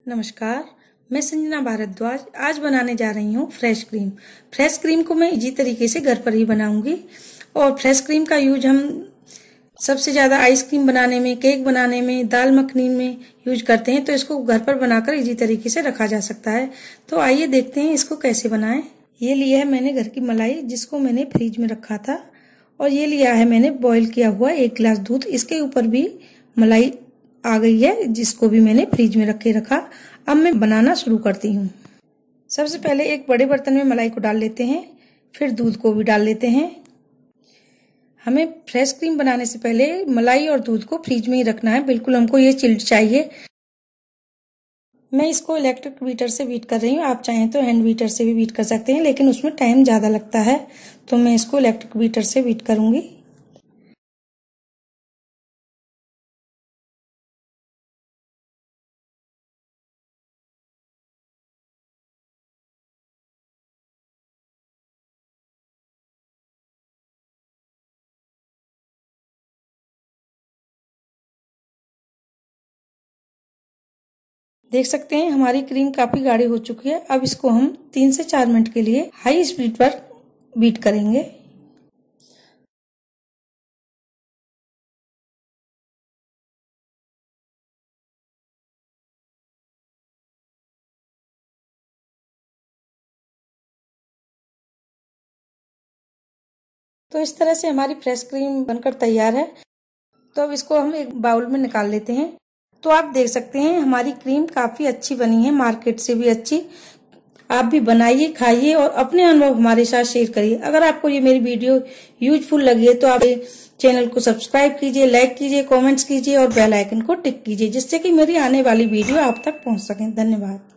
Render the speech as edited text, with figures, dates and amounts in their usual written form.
नमस्कार, मैं संजना भारद्वाज आज बनाने जा रही हूँ फ्रेश क्रीम। फ्रेश क्रीम को मैं इजी तरीके से घर पर ही बनाऊंगी और फ्रेश क्रीम का यूज हम सबसे ज़्यादा आइसक्रीम बनाने में, केक बनाने में, दाल मखनी में यूज करते हैं। तो इसको घर पर बनाकर इजी तरीके से रखा जा सकता है। तो आइए देखते हैं इसको कैसे बनाएं। ये लिया है मैंने घर की मलाई, जिसको मैंने फ्रिज में रखा था, और ये लिया है मैंने बॉईल किया हुआ 1 गिलास दूध। इसके ऊपर भी मलाई आ गई है, जिसको भी मैंने फ्रिज में रखा। अब मैं बनाना शुरू करती हूँ। सबसे पहले एक बड़े बर्तन में मलाई को डाल लेते हैं, फिर दूध को भी डाल लेते हैं। हमें फ्रेश क्रीम बनाने से पहले मलाई और दूध को फ्रिज में ही रखना है, बिल्कुल हमको ये चिल्ड चाहिए। मैं इसको इलेक्ट्रिक बीटर से बीट कर रही हूँ, आप चाहें तो हैंड बीटर से भी बीट कर सकते हैं, लेकिन उसमें टाइम ज़्यादा लगता है, तो मैं इसको इलेक्ट्रिक बीटर से बीट करूँगी। देख सकते हैं हमारी क्रीम काफी गाढ़ी हो चुकी है। अब इसको हम 3 से 4 मिनट के लिए हाई स्पीड पर बीट करेंगे। तो इस तरह से हमारी फ्रेश क्रीम बनकर तैयार है। तो अब इसको हम एक बाउल में निकाल लेते हैं। तो आप देख सकते हैं हमारी क्रीम काफी अच्छी बनी है, मार्केट से भी अच्छी। आप भी बनाइए, खाइए और अपने अनुभव हमारे साथ शेयर करिए। अगर आपको ये मेरी वीडियो यूजफुल लगी है तो आप चैनल को सब्सक्राइब कीजिए, लाइक कीजिए, कमेंट्स कीजिए और बेल आइकन को टिक कीजिए, जिससे कि मेरी आने वाली वीडियो आप तक पहुंच सके। धन्यवाद।